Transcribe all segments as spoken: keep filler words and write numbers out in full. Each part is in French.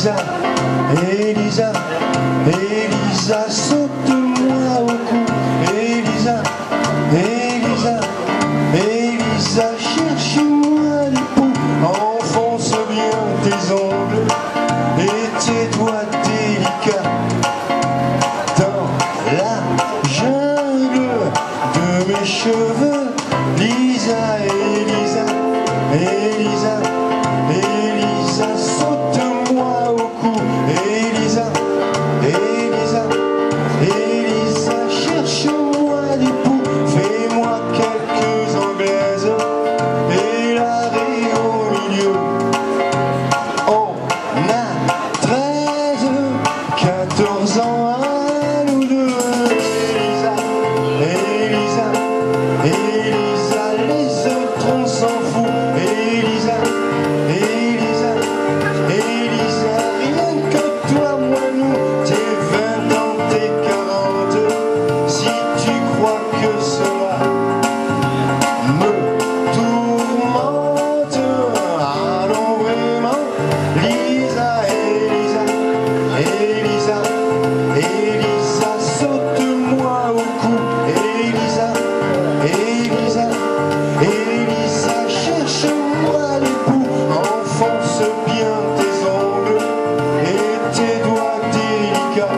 Elisa, Elisa, Elisa, saute-moi au cou. Elisa, Elisa, Elisa, cherche-moi l'époux. Enfonce bien tes ongles et tes doigts délicats dans la jungle de mes cheveux. Lisa, Elisa, Elisa, Elisa, saute-moi au cou. Elisa, Elisa, Elisa, cherche-moi l'époux. Fais-moi quelques anglaises et l'arrêt au milieu. On a treize, quatorze ans à nous deux. Elisa, Elisa, Elisa, les autres on s'en fout. Elisa, Elisa, Elisa, rien que toi, moi, nous, tes vingt ans, tes quarante. Si tu crois que cela me tourmente, allons vraiment. Lisa, Elisa, Elisa, Elisa, saute-moi au cou. Elisa, Elisa, Elisa, cherche-moi l'époux. Enfonce bien tes ongles et tes doigts délicats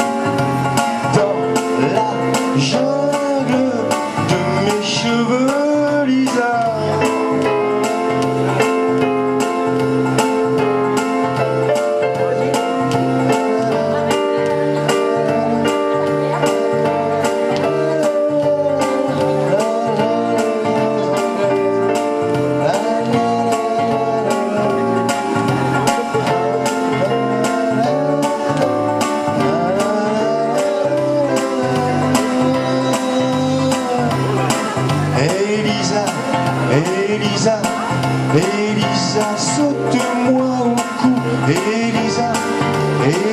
dans la jungle de mes cheveux, Lisa. Elisa, Elisa, Elisa, saute-moi au cou. Elisa, Elisa.